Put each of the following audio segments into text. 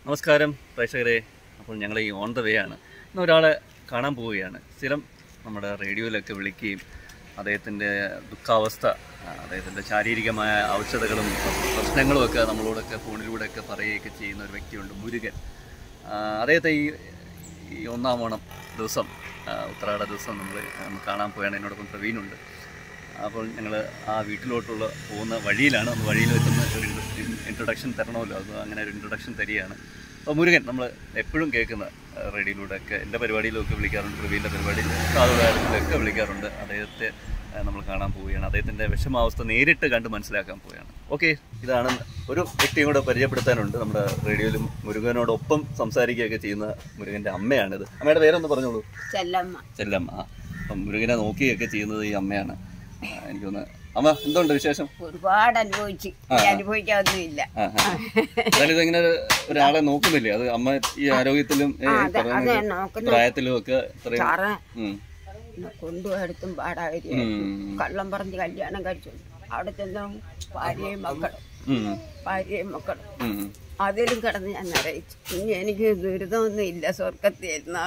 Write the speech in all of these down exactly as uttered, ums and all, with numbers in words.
നമസ്കാരം പ്രേക്ഷകരെ. അപ്പോൾ ഞങ്ങൾ ഈ ഓൺ ദ വേ ആണ്. ഇന്ന് ഒരാളെ കാണാൻ പോവുകയാണ്. സ്ഥിരം നമ്മുടെ റേഡിയോയിലൊക്കെ വിളിക്കുകയും അദ്ദേഹത്തിൻ്റെ ദുഃഖാവസ്ഥ, അദ്ദേഹത്തിൻ്റെ ശാരീരികമായ ഔഷധങ്ങളും പ്രശ്നങ്ങളും ഒക്കെ നമ്മളോടൊക്കെ ഫോണിലൂടെയൊക്കെ പറയുകയൊക്കെ ചെയ്യുന്ന ഒരു വ്യക്തിയുണ്ട്, മുരുകൻ. അദ്ദേഹത്തെ ഈ ഈ ഒന്നാം ഓണം ദിവസം, ഉത്രാട ദിവസം നമ്മൾ കാണാൻ പോയാണ്. എന്നോടൊപ്പം പ്രവീണുണ്ട്. അപ്പോൾ ഞങ്ങൾ ആ വീട്ടിലോട്ടുള്ള പോകുന്ന വഴിയിലാണ്. നമ്മൾ വഴിയിൽ വെക്കുന്ന ഒരു ഇൻട്രൊഡക്ഷൻ തരണമല്ലോ, അത് അങ്ങനെ ഒരു ഇൻട്രൊഡക്ഷൻ തരികയാണ്. അപ്പോൾ മുരുകൻ നമ്മൾ എപ്പോഴും കേൾക്കുന്ന റേഡിയോയിലൂടെയൊക്കെ എൻ്റെ പരിപാടിയിലൊക്കെ വിളിക്കാറുണ്ട്, പ്രവീണിൻ്റെ പരിപാടിയിൽ, സാധുകാര്യത്തിലൊക്കെ വിളിക്കാറുണ്ട്. അദ്ദേഹത്തെ നമ്മൾ കാണാൻ പോവുകയാണ്. അദ്ദേഹത്തിൻ്റെ വിഷമാവസ്ഥ നേരിട്ട് കണ്ട് മനസ്സിലാക്കാൻ പോവുകയാണ്. ഓക്കെ, ഇതാണ് ഒരു വ്യക്തിയും കൂടെ പരിചയപ്പെടുത്താനുണ്ട്. നമ്മുടെ റേഡിയോയിലും മുരുകനോടൊപ്പം സംസാരിക്കുകയൊക്കെ ചെയ്യുന്ന മുരുകൻ്റെ അമ്മയാണിത്. അമ്മയുടെ പേരൊന്ന് പറഞ്ഞോളൂ. ചെല്ലമ്മ. ചെല്ലമ്മ. അപ്പം മുരുകനെ നോക്കിയൊക്കെ ചെയ്യുന്നത് ഈ അമ്മയാണ്. എനിക്കൊന്ന് അമ്മ, എന്തുണ്ട് വിശേഷം? ഒരുപാട് അനുഭവിച്ചു, അനുഭവിക്കാവുന്നില്ല. ഇതെങ്ങനെ ഒരാളെ നോക്കുന്നില്ലേ? അത് അമ്മ ഈ ആരോഗ്യത്തിലും പ്രായത്തിലും ഒക്കെ കൊണ്ടുപോയെടുത്തും പാടാവരി കള്ളം പറഞ്ഞ് കല്യാണം കഴിച്ചു. അവിടെ ചെന്ന ഭാര്യയും മക്കളും ഭാര്യയും മക്കളും അതിലും കിടന്ന് ഞാൻ നിറയിച്ചു. ഇനി എനിക്ക് ദുരിതമൊന്നും ഇല്ല, സ്വർഗത്തിൽ ഇരുന്നാ.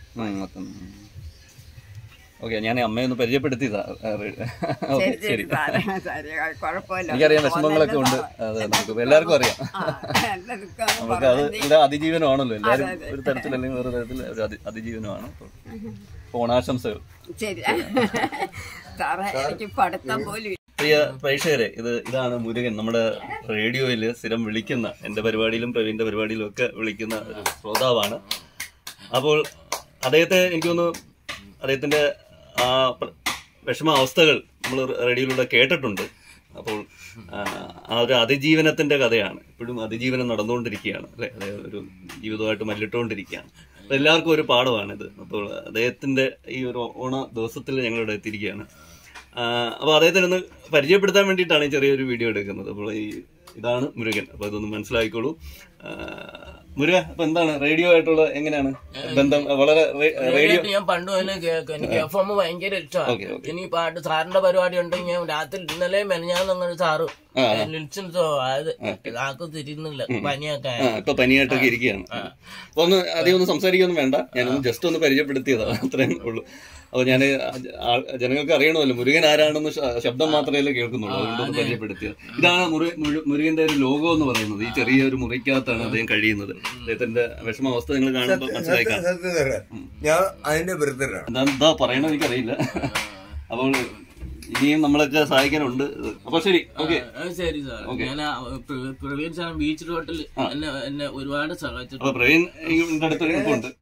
ഓക്കെ, ഞാൻ അമ്മയൊന്ന് പരിചയപ്പെടുത്തിയതാ. ശരി, കുഴപ്പമില്ല. വിഷമങ്ങളൊക്കെ ഉണ്ട്, അതെ, നമുക്ക് എല്ലാവർക്കും അറിയാം. നമുക്ക് അത് ഇവിടെ അതിജീവനമാണല്ലോ, എല്ലാവരും ഒരു തരത്തിൽ അല്ലെങ്കിൽ വേറെ തരത്തിൽ ഒരു അതിജീവനമാണ്. ഓണാശംസകൾ. ശരി, പഠിത്തം പോലും. പ്രിയ പ്രേക്ഷകരെ, ഇത് ഇതാണ് മുരുകൻ, നമ്മുടെ റേഡിയോയിൽ സ്ഥിരം വിളിക്കുന്ന, എൻ്റെ പരിപാടിയിലും പ്രവീണിന്റെ പരിപാടിയിലും ഒക്കെ വിളിക്കുന്ന ഒരു ശ്രോതാവാണ്. അപ്പോൾ അദ്ദേഹത്തെ എനിക്കൊന്ന് അദ്ദേഹത്തിന്റെ ആ വിഷമാവസ്ഥകൾ നമ്മൾ റേഡിയോയിലൂടെ കേട്ടിട്ടുണ്ട്. അപ്പോൾ ആ ഒരു അതിജീവനത്തിന്റെ കഥയാണ്. ഇപ്പോഴും അതിജീവനം നടന്നുകൊണ്ടിരിക്കുകയാണ്, അല്ലെ? അതായത് ഒരു ജീവിതമായിട്ട് മല്ലിട്ടുകൊണ്ടിരിക്കുകയാണ്. അപ്പോൾ എല്ലാവർക്കും ഒരു പാഠമാണിത്. അപ്പോൾ അദ്ദേഹത്തിന്റെ ഈ ഒരു ഓണ ദിവസത്തിൽ ഞങ്ങളിവിടെ എത്തിയിരിക്കുകയാണ്. അപ്പോൾ അദ്ദേഹത്തിന് ഒന്ന് പരിചയപ്പെടുത്താൻ വേണ്ടിയിട്ടാണ് ഈ ചെറിയൊരു വീഡിയോ എടുക്കുന്നത്. അപ്പോൾ ഈ ഇതാണ് മുരുകൻ. അപ്പോൾ ഇതൊന്ന് മനസ്സിലാക്കിക്കോളൂ. മുരുക, അപ്പൊ എന്താണ് റേഡിയോ ആയിട്ടുള്ള എങ്ങനെയാണ് ബന്ധം? വളരെ റേഡിയോ ഞാൻ പണ്ട് തന്നെ കേൾക്കും. എനിക്ക് എഫ് എം ഭയങ്കര ഇഷ്ടമാണ്. ഇനി പാട്ട് സാറിന്റെ പരിപാടി ഉണ്ടെങ്കിൽ ഞാൻ രാത്രി ഇന്നലെ മെനഞ്ഞാന്നങ്ങനെ സാറ് ലിൻസോ അത് ആക്കും തിരിയുന്നില്ല, പനിയൊക്കെ ഇപ്പൊ പനിയായിട്ടൊക്കെ ഇരിക്കുകയാണ്. അപ്പൊ ഒന്ന് അധികം ഒന്നും സംസാരിക്കൊന്നും വേണ്ട, ഞാനൊന്ന് ജസ്റ്റ് ഒന്ന് പരിചയപ്പെടുത്തിയതാണ്, അത്രയും ഉള്ളൂ. അപ്പൊ ഞാൻ ജനങ്ങൾക്ക് അറിയണമല്ലോ മുരുകൻ ആരാണെന്ന് ശബ്ദം മാത്രമേ കേൾക്കുന്നുള്ളൂ, അതുകൊണ്ടൊന്ന് പരിചയപ്പെടുത്തിയത്. ഇതാണ് മുരുകന്റെ ഒരു ലോഗോ എന്ന് പറയുന്നത്. ഈ ചെറിയ ഒരു മുറിക്കകത്താണ് അദ്ദേഹം കഴിയുന്നത്. അദ്ദേഹത്തിന്റെ വിഷമാവസ്ഥ നിങ്ങൾ കാണുമ്പോൾ മനസ്സിലാക്കാം. എന്താ പറയണത് എനിക്കറിയില്ല. അപ്പോൾ ഇനിയും നമ്മളൊക്കെ സഹായിക്കാനുണ്ട്. അപ്പൊ ശരി, ഓക്കെ. ശരി സാർ. ഞാൻ പ്രവീൺ സാർ ബീച്ച് റോട്ടിൽ എന്നെ എന്നെ ഒരുപാട് സഹായിച്ചു. പ്രവീൺ അടുത്തൊരു ഉണ്ട്.